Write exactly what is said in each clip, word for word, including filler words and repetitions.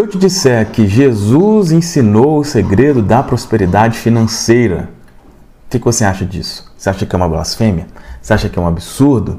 eu te disser que Jesus ensinou o segredo da prosperidade financeira, o que você acha disso? Você acha que é uma blasfêmia? Você acha que é um absurdo?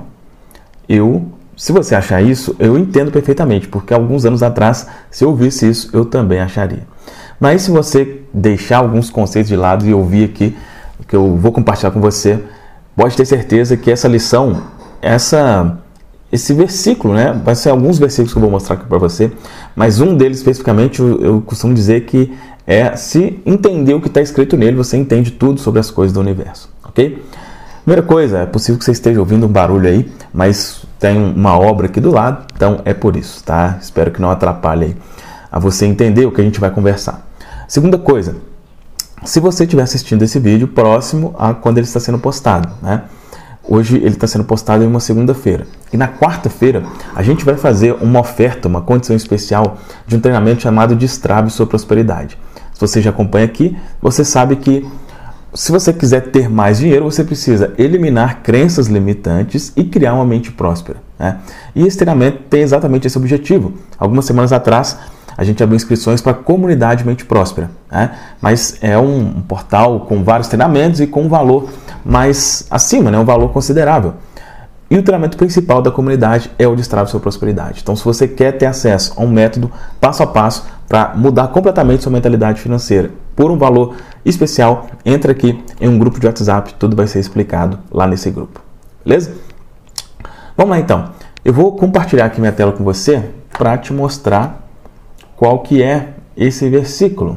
Eu, se você achar isso, eu entendo perfeitamente, porque alguns anos atrás, se eu ouvisse isso, eu também acharia. Mas se você deixar alguns conceitos de lado e ouvir aqui, que eu vou compartilhar com você, pode ter certeza que essa lição, essa, esse versículo, né, vai ser alguns versículos que eu vou mostrar aqui para você, mas um deles especificamente, eu, eu costumo dizer que é, se entender o que está escrito nele, você entende tudo sobre as coisas do universo, ok? Primeira coisa, é possível que você esteja ouvindo um barulho aí, mas tem uma obra aqui do lado, então é por isso, tá? Espero que não atrapalhe aí a você entender o que a gente vai conversar. Segunda coisa, se você estiver assistindo esse vídeo próximo a quando ele está sendo postado, né? Hoje ele está sendo postado em uma segunda-feira. E na quarta-feira a gente vai fazer uma oferta, uma condição especial de um treinamento chamado Destrave Sua Prosperidade. Se você já acompanha aqui, você sabe que se você quiser ter mais dinheiro, você precisa eliminar crenças limitantes e criar uma mente próspera, né? E esse treinamento tem exatamente esse objetivo. Algumas semanas atrás, a gente abriu inscrições para a comunidade Mente Próspera, né? Mas é um, um portal com vários treinamentos e com um valor mais acima, né? Um valor considerável. E o treinamento principal da comunidade é o Destrave Sua Prosperidade. Então, se você quer ter acesso a um método passo a passo para mudar completamente sua mentalidade financeira por um valor especial, entra aqui em um grupo de WhatsApp, tudo vai ser explicado lá nesse grupo. Beleza? Vamos lá então. Eu vou compartilhar aqui minha tela com você para te mostrar qual que é esse versículo.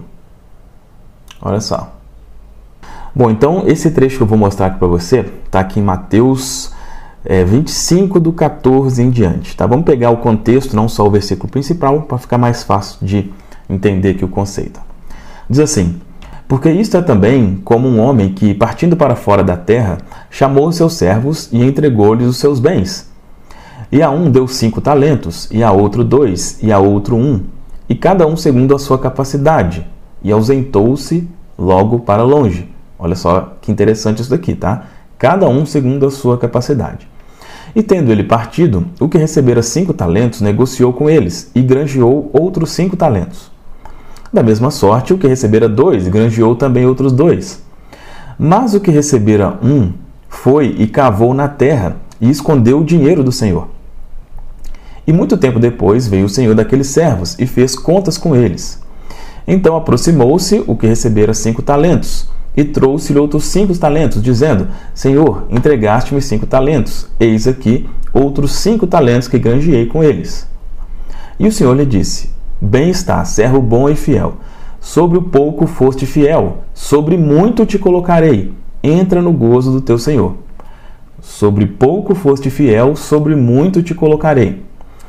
Olha só. Bom, então esse trecho que eu vou mostrar aqui para você está aqui em Mateus é, vinte e cinco, do quatorze em diante. Tá? Vamos pegar o contexto, não só o versículo principal, para ficar mais fácil de entender aqui o conceito. Diz assim: porque isto é também como um homem que, partindo para fora da terra, chamou seus servos e entregou-lhes os seus bens. E a um deu cinco talentos, e a outro dois, e a outro um, e cada um segundo a sua capacidade, e ausentou-se logo para longe. Olha só que interessante isso daqui, tá? Cada um segundo a sua capacidade. E tendo ele partido, o que recebera cinco talentos negociou com eles, e granjeou outros cinco talentos. Da mesma sorte, o que recebera dois, granjeou também outros dois. Mas o que recebera um, foi e cavou na terra, e escondeu o dinheiro do Senhor. E muito tempo depois veio o Senhor daqueles servos, e fez contas com eles. Então aproximou-se o que recebera cinco talentos, e trouxe-lhe outros cinco talentos, dizendo: Senhor, entregaste-me cinco talentos, eis aqui outros cinco talentos que granjeei com eles. E o Senhor lhe disse: Bem está, servo bom e fiel. Sobre o pouco foste fiel, sobre muito te colocarei. Entra no gozo do teu Senhor. Sobre pouco foste fiel, sobre muito te colocarei.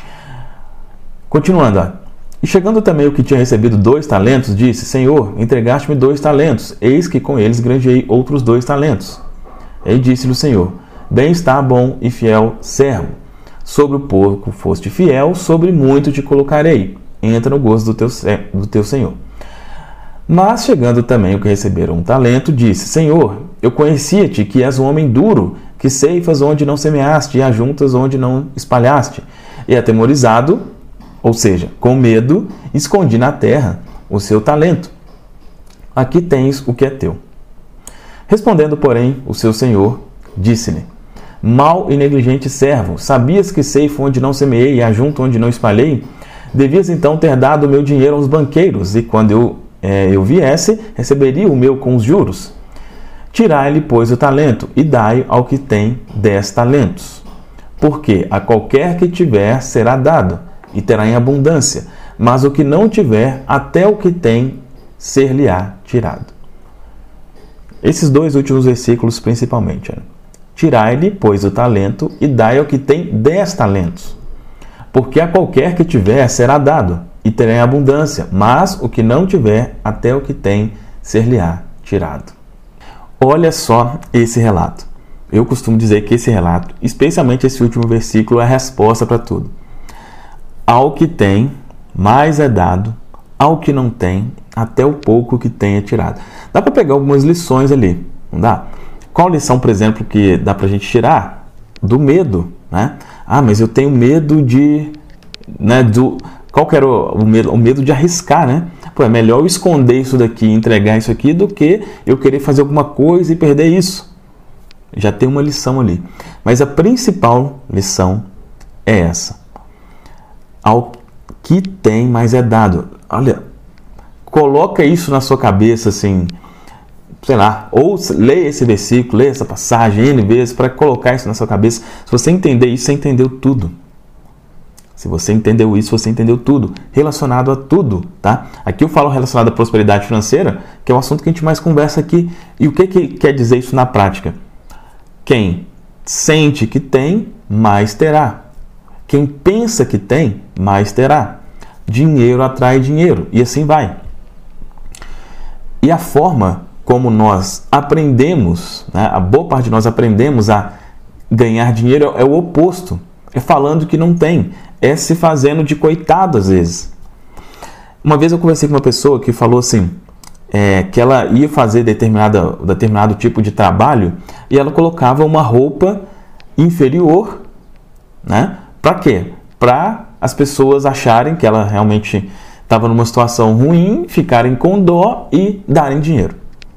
Continuando, ó. E chegando também o que tinha recebido dois talentos, disse: Senhor, entregaste-me dois talentos, eis que com eles granjeei outros dois talentos. E disse-lhe o Senhor: Bem está, bom e fiel servo. Sobre o pouco foste fiel, sobre muito te colocarei. Entra no gozo do teu, do teu Senhor. Mas chegando também o que receberam um talento, disse: Senhor, eu conhecia-te que és um homem duro, que ceifas onde não semeaste e ajuntas onde não espalhaste. E atemorizado, ou seja, com medo, escondi na terra o seu talento. Aqui tens o que é teu. Respondendo, porém, o seu senhor, disse-lhe: Mau e negligente servo, sabias que ceifo onde não semeei e ajunto onde não espalhei? Devias então ter dado o meu dinheiro aos banqueiros, e quando eu, é, eu viesse, receberia o meu com os juros. Tirai-lhe, pois, o talento, e dai ao que tem dez talentos. Porque a qualquer que tiver será dado, e terá em abundância, mas o que não tiver, até o que tem, ser-lhe-á tirado. Esses dois últimos versículos principalmente. Né? Tirai-lhe, pois, o talento, e dai ao que tem dez talentos. Porque a qualquer que tiver, será dado, e terá em abundância, mas o que não tiver, até o que tem, ser-lhe-á tirado. Olha só esse relato. Eu costumo dizer que esse relato, especialmente esse último versículo, é a resposta para tudo. Ao que tem, mais é dado, ao que não tem, até o pouco que tem é tirado. Dá para pegar algumas lições ali, não dá? Qual lição, por exemplo, que dá para a gente tirar? Do medo, né? Ah, mas eu tenho medo de... Né, do, Qual que era o, o, medo? O medo de arriscar, né? Pô, é melhor eu esconder isso daqui, entregar isso aqui, do que eu querer fazer alguma coisa e perder isso. Já tem uma lição ali. Mas a principal lição é essa. Ao que tem, mais é dado. Olha, coloca isso na sua cabeça, assim, sei lá, ou leia esse versículo, leia essa passagem N vezes para colocar isso na sua cabeça. Se você entender isso, você entendeu tudo. Se você entendeu isso, você entendeu tudo, relacionado a tudo, tá? Aqui eu falo relacionado à prosperidade financeira, que é o assunto que a gente mais conversa aqui. E o que, que quer dizer isso na prática? Quem sente que tem, mais terá. Quem pensa que tem, mais terá. Dinheiro atrai dinheiro, e assim vai. E a forma como nós aprendemos, né, a boa parte de nós aprendemos a ganhar dinheiro é o oposto. É falando que não tem. É se fazendo de coitado às vezes. Uma vez eu conversei com uma pessoa que falou assim, é, que ela ia fazer determinada, determinado tipo de trabalho e ela colocava uma roupa inferior, né? Para quê? Para as pessoas acharem que ela realmente estava numa situação ruim, ficarem com dó e darem dinheiro.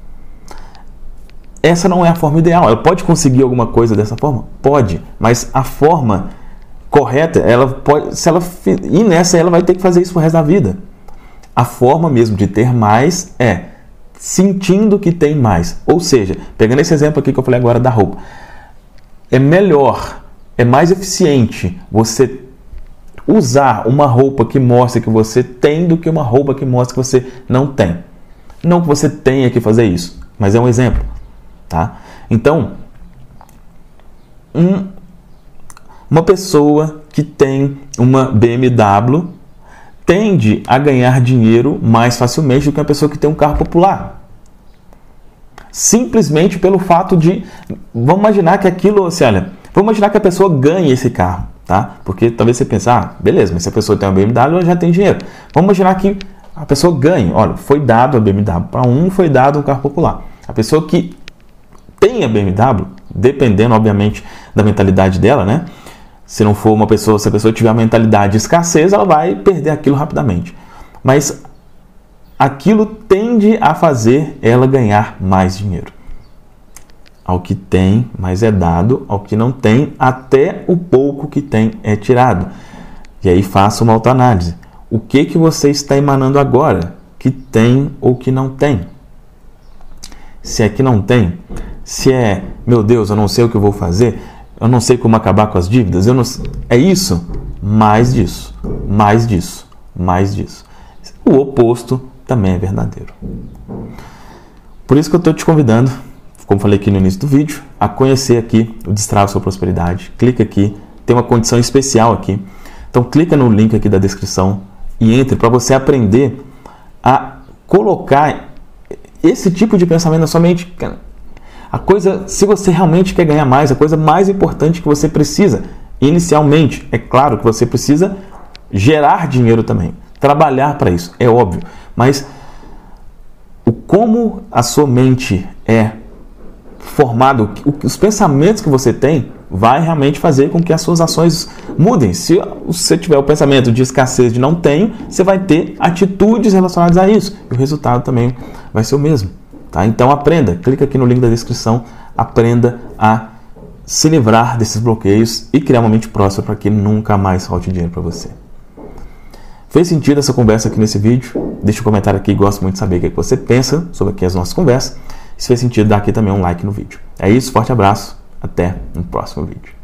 Essa não é a forma ideal. Ela pode conseguir alguma coisa dessa forma? Pode, mas a forma correta, ela pode, se ela ir nessa, ela vai ter que fazer isso pro resto da vida. A forma mesmo de ter mais é sentindo que tem mais. Ou seja, pegando esse exemplo aqui que eu falei agora da roupa, é melhor, é mais eficiente você usar uma roupa que mostra que você tem do que uma roupa que mostra que você não tem. Não que você tenha que fazer isso, mas é um exemplo, tá? Então, um Uma pessoa que tem uma B M W tende a ganhar dinheiro mais facilmente do que uma pessoa que tem um carro popular. Simplesmente pelo fato de... Vamos imaginar que aquilo... Assim, olha, vamos imaginar que a pessoa ganhe esse carro, tá? Porque talvez você pense, ah, beleza, mas se a pessoa tem uma B M W, ela já tem dinheiro. Vamos imaginar que a pessoa ganhe. Olha, foi dado a B M W. Para um, foi dado um carro popular. A pessoa que tem a B M W, dependendo, obviamente, da mentalidade dela, né? Se não for uma pessoa, se a pessoa tiver a mentalidade de escassez, ela vai perder aquilo rapidamente. Mas aquilo tende a fazer ela ganhar mais dinheiro. Ao que tem, mais é dado. Ao que não tem, até o pouco que tem é tirado. E aí faça uma autoanálise. O que, que você está emanando agora que tem ou que não tem? Se é que não tem, se é, meu Deus, eu não sei o que eu vou fazer... Eu não sei como acabar com as dívidas. Eu não... É isso? Mais disso. Mais disso. Mais disso. O oposto também é verdadeiro. Por isso que eu estou te convidando, como falei aqui no início do vídeo, a conhecer aqui o Destrave Sua Prosperidade. Clica aqui. Tem uma condição especial aqui. Então clica no link aqui da descrição e entre para você aprender a colocar esse tipo de pensamento na sua mente. A coisa, se você realmente quer ganhar mais, a coisa mais importante que você precisa, inicialmente, é claro que você precisa gerar dinheiro também, trabalhar para isso, é óbvio, mas o como a sua mente é formada, os pensamentos que você tem, vai realmente fazer com que as suas ações mudem. Se você tiver o pensamento de escassez, de não tenho, você vai ter atitudes relacionadas a isso, e o resultado também vai ser o mesmo. Tá? Então aprenda, clica aqui no link da descrição, aprenda a se livrar desses bloqueios e criar uma mente próspera para que nunca mais falte dinheiro para você. Fez sentido essa conversa aqui nesse vídeo? Deixa um comentário aqui, gosto muito de saber o que você pensa sobre aqui as nossas conversas. Se fez sentido, dá aqui também um like no vídeo. É isso, forte abraço, até no próximo vídeo.